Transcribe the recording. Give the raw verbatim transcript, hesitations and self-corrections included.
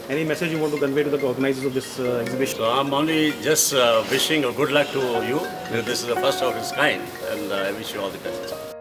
Any message you want to convey to the organizers of this uh, exhibition? So I'm only just uh, wishing a good luck to you. This is the first of its kind, and uh, I wish you all the best.